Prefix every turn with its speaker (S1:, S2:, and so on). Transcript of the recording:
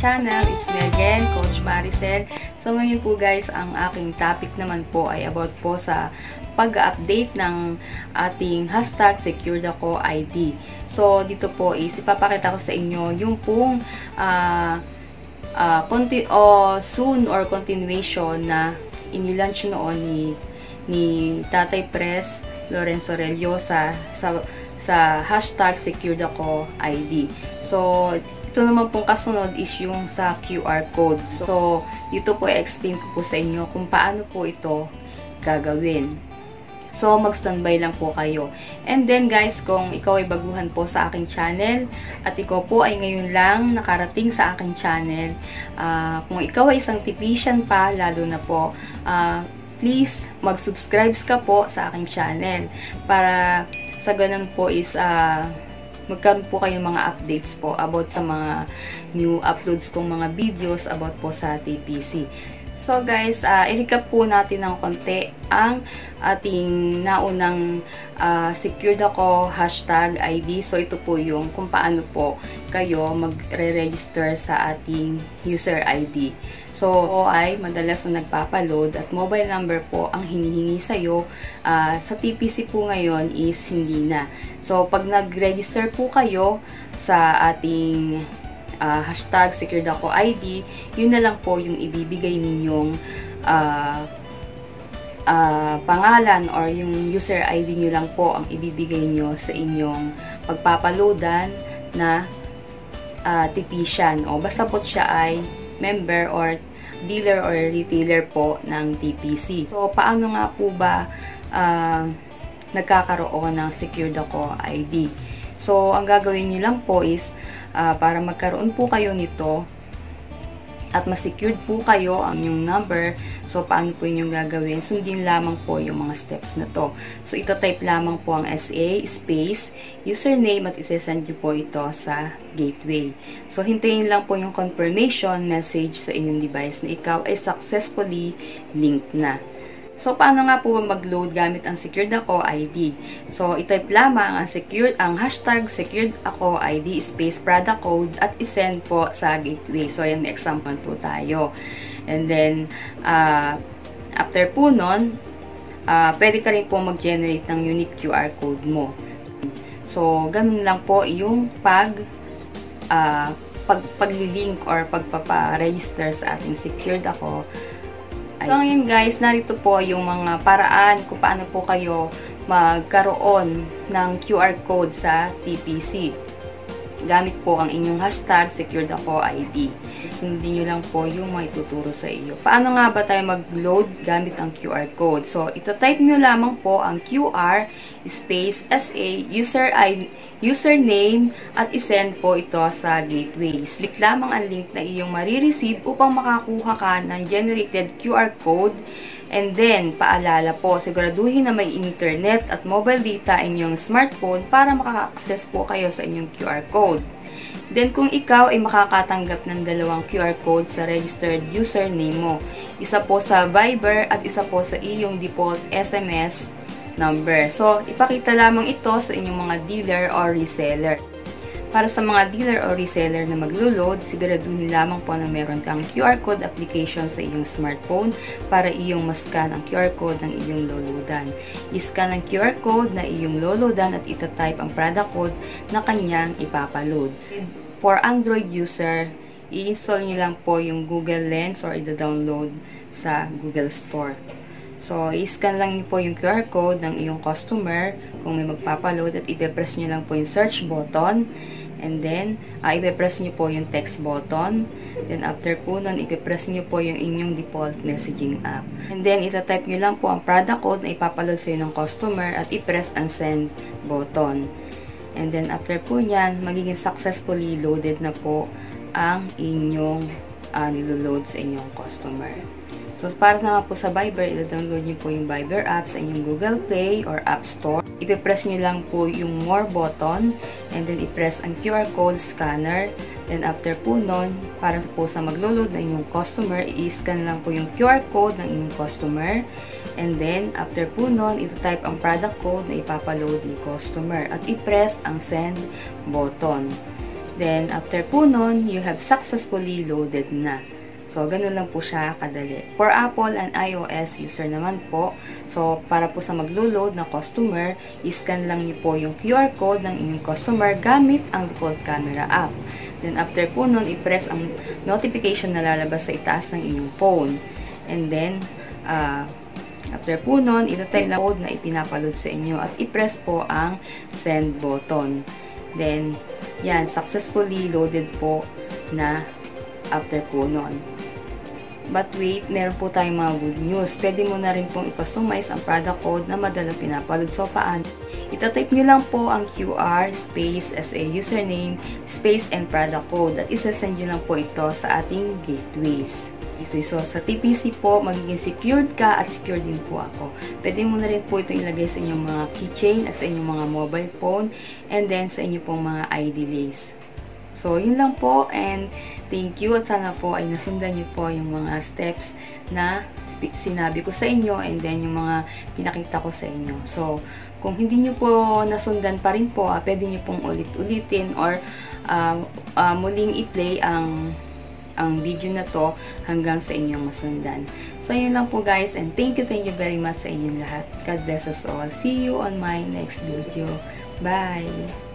S1: channel. It's me again, Coach Maricel. So ngayon po guys, ang aking topic naman po ay about po sa pag-update ng ating hashtag SecuredAkoID. So dito po is ipapakita ko sa inyo yung pong soon or continuation na inilaunch noon ni Tatay Pres Lorenzo Relio sa hashtag SecuredAkoID. So, ito naman pong kasunod is yung sa QR code. So, dito po i-explain ko po sa inyo kung paano po ito gagawin. So, mag-standby lang po kayo. And then guys, kung ikaw ay baguhan po sa aking channel at ikaw po ay ngayon lang nakarating sa aking channel, kung ikaw ay isang tipician pa, lalo na po, please mag-subscribe ka po sa aking channel para sa ganun po is magkaroon po kayong mga updates po about sa mga new uploads kong mga videos about po sa TPC. So guys, i-recap po natin ng konti ang ating naunang Secured Ako hashtag ID. So ito po yung kung paano po kayo magre-register sa ating user ID. So ay madalas na nagpapaload at mobile number po ang hinihingi sa'yo. Sa TPC po ngayon is hindi na. So pag nag-register po kayo sa ating hashtag SecuredAkoID, yun na lang po yung ibibigay ninyong pangalan or yung user ID nyo lang po ang ibibigay nyo sa inyong pagpapaloadan na tipician. O basta po siya ay member or dealer or retailer po ng TPC. So, paano nga po ba nagkakaroon ng SecuredAkoID? So, ang gagawin nyo lang po is para magkaroon po kayo nito at ma-secured po kayo ang yung number. So, paano po yung gagawin? Sundin lamang po yung mga steps na to. So, ito-type lamang po ang SA space username at isesend nyo po ito sa gateway. So, hintayin lang po yung confirmation message sa inyong device na ikaw ay successfully linked na. So, paano nga po mag-load gamit ang SecuredAkoID? So, itype lamang ang hashtag SecuredAkoID space product code at isend po sa gateway. So, yan, may example po tayo. And then, after po nun, pwede ka rin po mag-generate ng unique QR code mo. So, ganun lang po yung pag-link or pagpapa-register sa ating SecuredAko. So, ngayon guys, narito po yung mga paraan kung paano po kayo magkaroon ng QR code sa TPC. Gamit po ang inyong hashtag SecuredAkoID. Sundin nyo lang po yung may tuturo sa iyo. Paano nga ba tayo mag-load gamit ang QR code? So, ito-type nyo lamang po ang QR space SA username at isend po ito sa gateway. Click lamang ang link na iyong marireceive upang makakuha ka ng generated QR code. And then, paalala po, siguraduhin na may internet at mobile data inyong smartphone para maka-access po kayo sa inyong QR code. Then, kung ikaw ay makakatanggap ng dalawang QR code sa registered username mo, isa po sa Viber at isa po sa iyong default SMS number. So, ipakita lamang ito sa inyong mga dealer or reseller. Para sa mga dealer o reseller na maglo-load, siguraduhin lamang po na meron kang QR code application sa iyong smartphone para iyong mascan ang QR code ng iyong loloadan. I-scan ang QR code na iyong loloadan at itatype ang product code na kanyang ipapaload. For Android user, i-install nyo lang po yung Google Lens or i-download sa Google Store. So, i-scan lang nyo po yung QR code ng iyong customer kung may magpapaload at i-press nyo lang po yung search button. And then, i-press nyo po yung text button. Then, after po nun, i-press nyo po yung inyong default messaging app. And then, itatype nyo lang po ang product code na ipapaload sa ng customer at i-press ang send button. And then, after po nyan, magiging successfully loaded na po ang inyong niloload sa inyong customer. So, para naman po sa Viber, i-download nyo po yung Viber app sa inyong Google Play or App Store. I-press nyo lang po yung More button and then i-press ang QR code scanner. Then, after po nun, para po sa maglo-load na inyong customer, i-scan lang po yung QR code ng inyong customer. And then, after po nun, ito-type ang product code na ipapaload ni customer at i-press ang send button. Then, after po nun, you have successfully loaded na. So, ganun lang po siya kadali. For Apple and iOS user naman po, so, para po sa maglo-load na customer, iscan lang niyo po yung QR code ng inyong customer gamit ang default camera app. Then, after po nun, i-press ang notification na lalabas sa itaas ng inyong phone. And then, after po nun, itatay na code na ipinapaload sa inyo at i-press po ang send button. Then, yan, successfully loaded po na after po nun. But wait, meron po tayong mga good news. Pwede mo na rin pong ipasumize ang product code na madalas pinapaload. So, paano? Itatype nyo lang po ang QR space as a username, space and product code at isasend nyo lang po ito sa ating gateways. So, sa TPC po, magiging secured ka at secured din po ako. Pwede mo na rin po ito ilagay sa inyong mga keychain at sa inyong mga mobile phone and then sa inyong pong mga ID lace. So, yun lang po and thank you at sana po ay nasundan niyo po yung mga steps na sinabi ko sa inyo and then yung mga pinakita ko sa inyo. So, kung hindi niyo po nasundan pa rin po, pwede niyo pong ulit-ulitin or muling i-play ang video na to hanggang sa inyong masundan. So, yun lang po guys and thank you very much sa inyong lahat. God bless us all. See you on my next video. Bye!